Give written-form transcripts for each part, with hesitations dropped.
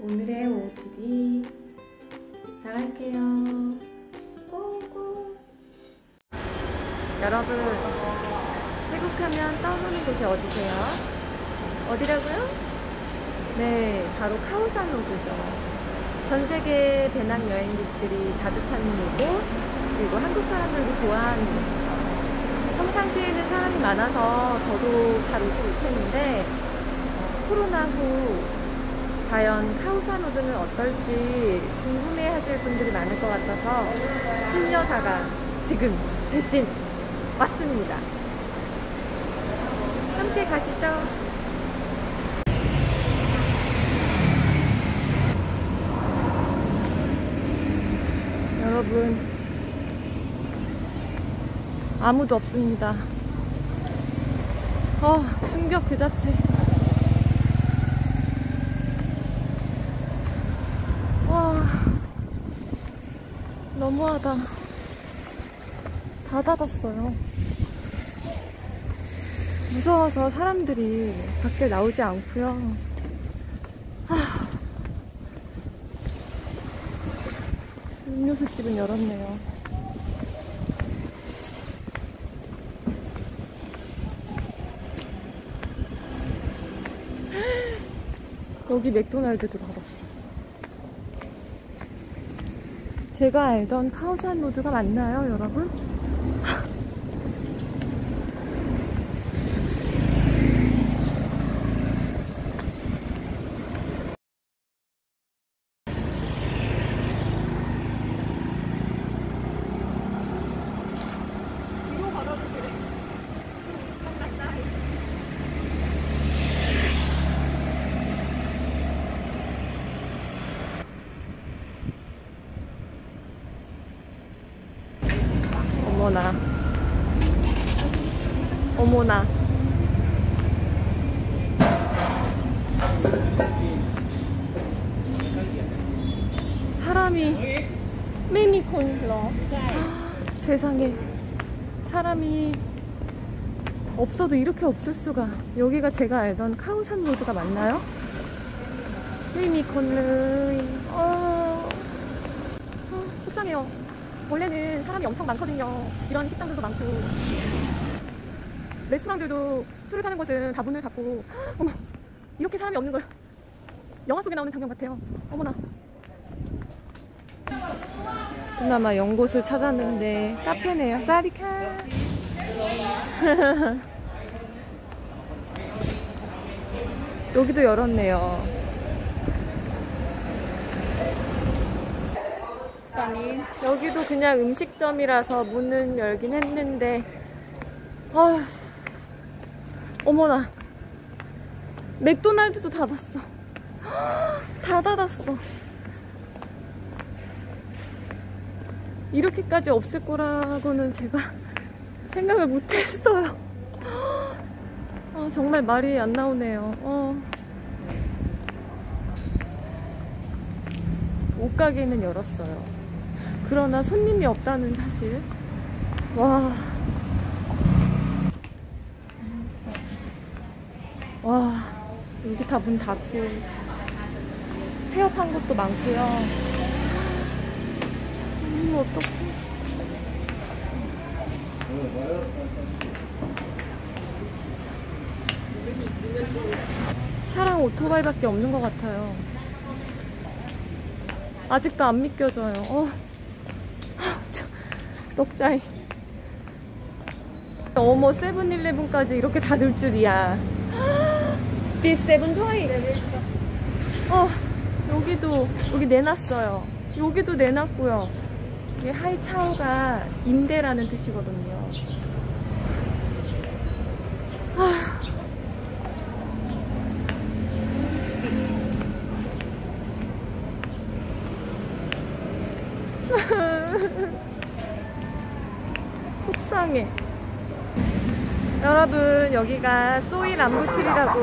오늘의 OOTD 나갈게요. 고고. 여러분, 태국하면 떠오르는 곳이 어디세요? 어디라고요? 네, 바로 카오산 로드죠. 전 세계 배낭 여행객들이 자주 찾는 곳, 그리고 한국 사람들도 좋아하는 곳이죠. 평상시에는 사람이 많아서 저도 잘 오지 못했는데 코로나 후 과연 카오산 로드는 어떨지 궁금해 하실 분들이 많을 것 같아서 신여사가 지금 대신 왔습니다. 함께 가시죠. 여러분, 아무도 없습니다. 충격 그 자체. 와, 너무하다. 다 닫았어요. 무서워서 사람들이 밖에 나오지 않고요. 음료수 집은 열었네요. 여기 맥도날드도 닫았어. 제가 알던 카오산 로드가 맞나요, 여러분? 어머나, 어머나. 사람이 메미콘러. 세상에, 사람이 없어도 이렇게 없을 수가. 여기가 제가 알던 카오산 로드가 맞나요? 메미콘러. 속상해요. 원래는 사람이 엄청 많거든요. 이런 식당들도 많고 레스토랑들도 술을 파는 곳은 다 문을 닫고. 어머, 이렇게 사람이 없는 걸 영화 속에 나오는 장면 같아요. 어머나. 그나마 연곳을 찾았는데 카페네요. 사디카. 여기도 열었네요. 여기도 그냥 음식점이라서 문은 열긴 했는데, 어머나, 맥도날드도 닫았어. 다 닫았어. 이렇게까지 없을 거라고는 제가 생각을 못했어요. 정말 말이 안 나오네요. 옷가게는 열었어요. 그러나 손님이 없다는 사실. 와, 여기 다 문 닫고 폐업한 곳도 많고요. 어떡해. 차랑 오토바이밖에 없는 것 같아요. 아직도 안 믿겨져요. 떡자이. 어머, 세븐일레븐까지 이렇게 닫을 줄이야. B7 토이. 여기 내놨어요. 여기도 내놨고요. 이게 하이차오가 임대라는 뜻이거든요. 속상해. 여러분, 여기가 소이 람부트리라고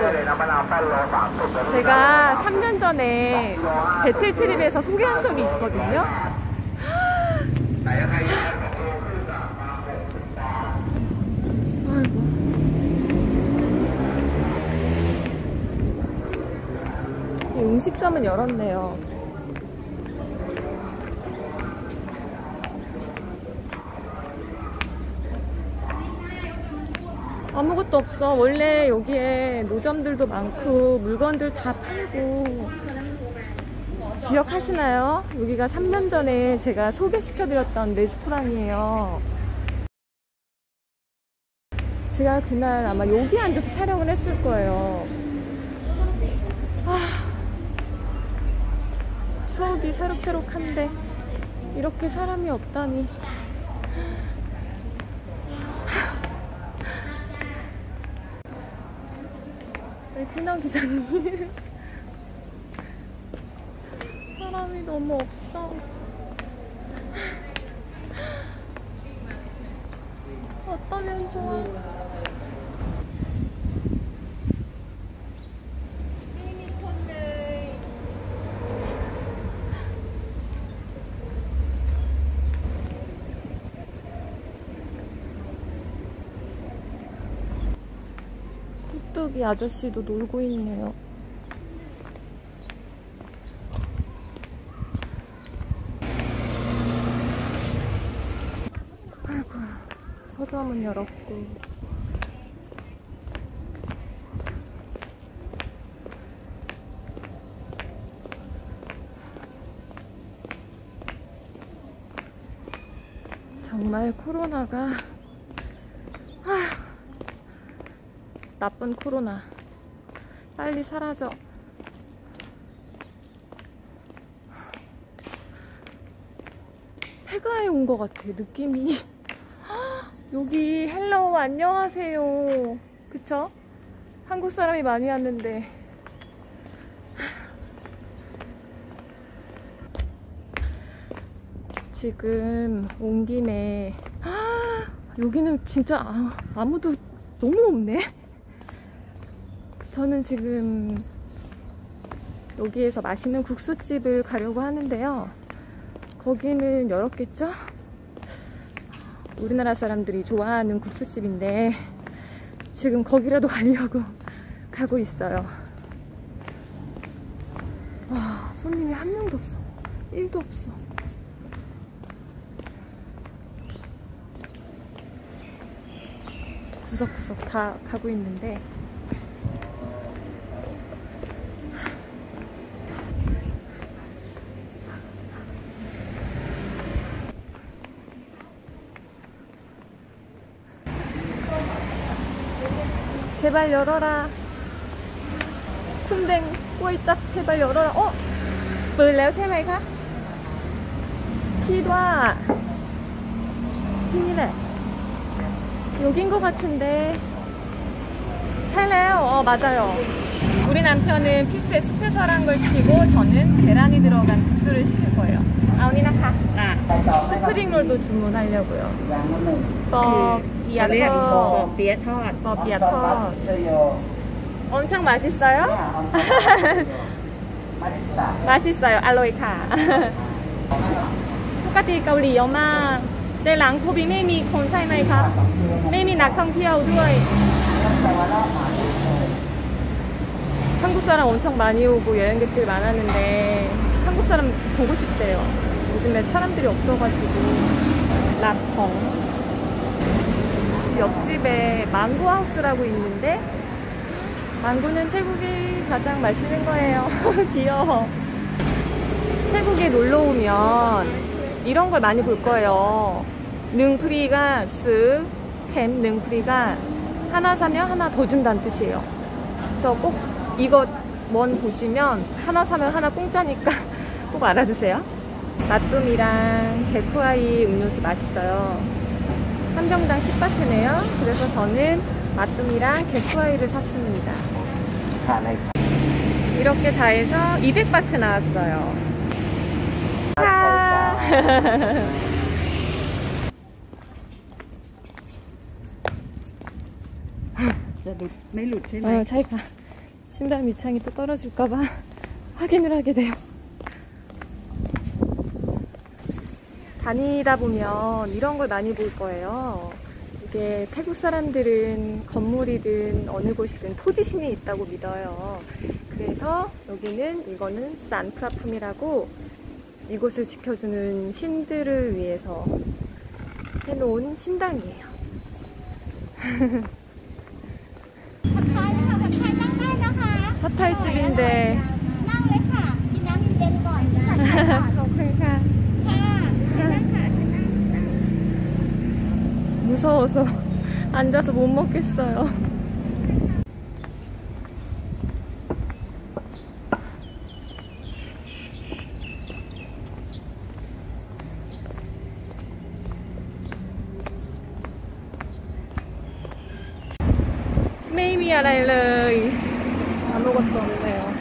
제가 3년 전에 배틀트립에서 소개한 적이 있거든요. 음식점은 열었네요. 아무것도 없어. 원래 여기에 노점들도 많고 물건들 다 팔고. 기억하시나요? 여기가 3년 전에 제가 소개시켜드렸던 레스토랑이에요. 제가 그날 아마 여기 앉아서 촬영을 했을 거예요. 추억이 새록새록한데 이렇게 사람이 없다니. 그냥 기사님 사람이 너무 없어. 어떠면 좋아. 뚝뚝이 아저씨도 놀고 있네요. 아이고, 서점은 열었고. 정말 코로나가 나쁜 코로나 빨리 사라져. 폐가에 온 것 같아 느낌이. 여기 헬로우 안녕하세요. 그쵸? 한국 사람이 많이 왔는데 지금 온 김에 여기는 진짜 아무도 너무 없네. 저는 지금 여기에서 맛있는 국수집을 가려고 하는데요. 거기는 열었겠죠? 우리나라 사람들이 좋아하는 국수집인데 지금 거기라도 가려고 가고 있어요. 와, 손님이 한 명도 없어. 1도 없어. 구석구석 다 가고 있는데 제발 열어라. 쿵댕 꼬이짝 제발 열어라. เปิดแล้วใช่ไหมคะ คิดว่า ที่นี่แหละ 여긴 것 같은데. ใช่แล้ว 맞아요. 우리 남편은 피스에 스페셜한 걸 시키고 저는 계란이 들어간 국수를 시킬 거예요. 언니 나카. 스프링롤도 주문하려고요. 뻐삐아터. 엄청 맛있어요? 맛있어요. 알로이카. 똑같이 가오리 여망. 내 랑코비 매미 콘ใช่ไหมคะ 매미นักท่องเที่ยวด้วย 한국 사람 엄청 많이 오고 여행객들 많았는데 한국 사람 보고 싶대요. 요즘에 사람들이 없어가지고. 랍펑. 옆집에 망고 하우스라고 있는데 망고는 태국이 가장 맛있는 거예요. 귀여워. 태국에 놀러 오면 이런 걸 많이 볼 거예요. 능프리가 스, 햄 능프리가 하나 사면 하나 더 준다는 뜻이에요. 그래서 꼭 이거 뭔 보시면 하나 사면 하나 공짜니까 꼭 알아두세요. 맛둠이랑 게쿠아이 음료수 맛있어요. 한 병당 10바트네요. 그래서 저는 맛둠이랑 게쿠아이를 샀습니다. 이렇게 다 해서 200바트 나왔어요. 차이가 신발 밑창이 또 떨어질까봐 확인을 하게 돼요. 다니다 보면 이런 걸 많이 볼 거예요. 이게 태국 사람들은 건물이든 어느 곳이든 토지신이 있다고 믿어요. 그래서 여기는 이거는 산프라품이라고 이곳을 지켜주는 신들을 위해서 해놓은 신당이에요. 팟타이집인데 무서워서 앉아서 못 먹겠어요. 메이미 알아일러이 아무것도 없네요.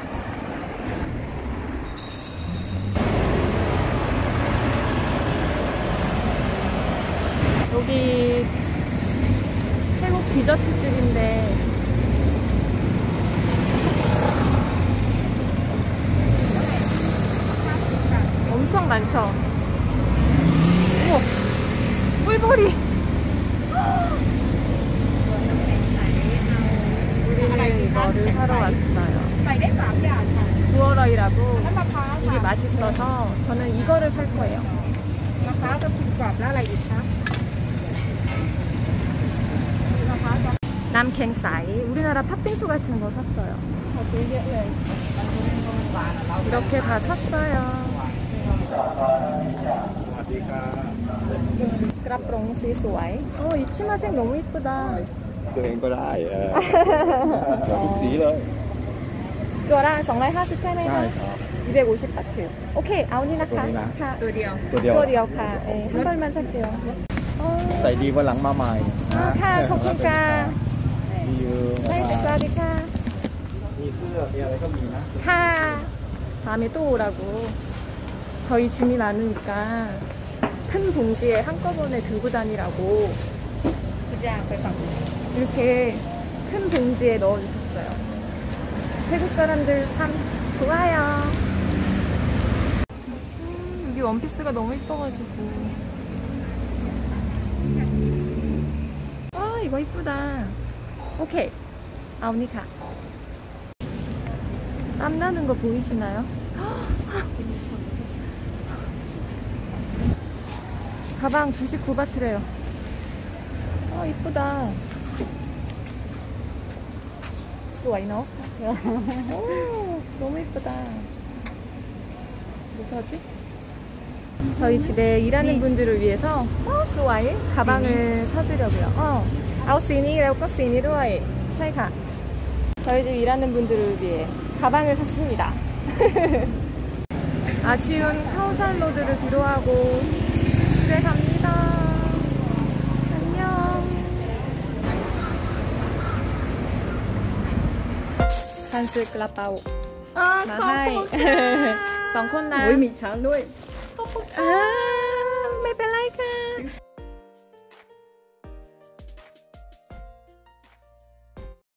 여기 태국 디저트집인데 엄청 많죠? 우와, 꿀벌이! 우리는 이거를 사러 왔어요. 구어러이라고 이게 맛있어서 저는 이거를 살 거예요. 남갱사이 우리나라 팥빙수 같은 거 샀어요. 이렇게 다 샀어요. 그라프롱 스위스와이. 이 치마색 너무 이쁘다. ตัวเองก็ได้ทุกสีเลยตัวละ 250 ใช่ไหมใช่คะครับ 250 바트. 오케이, 아우니 나카. ตัวเดียวตัวเดียว ค่ะ. 네, 한 벌만 살게요. ใส่ดีวันหลังมาใหม่ค่ะขอบคุณค่ะมีเยอะ 네, 사와디카. มีเสื้อมีอะไรก็มีนะ 하. 다음에 또 오라고. 저희 짐이 많으니까 큰 봉지에 한꺼번에 들고 다니라고 이렇게 큰 봉지에 넣어주셨어요. 태국 사람들 참 좋아요. 여기 원피스가 너무 이뻐가지고. 이거 이쁘다. 오케이. 아우니카. 땀나는 거 보이시나요? 가방 99바트래요. 이쁘다. 수와이 너? 너무 이쁘다. 뭐 사지? 저희 집에 일하는 분들을 위해서 수와이 가방을 사주려고요. 아웃시니, 레오코시니 루아이. 차이가. 저희 집 일하는 분들을 위해 가방을 샀습니다. 아쉬운 카오산 로드를 뒤로하고 집에 갑니다. 안녕. 간스 그라파오. 마하이. 2 คนนะมีช้างด้วยไม่เป็นไรค่ะ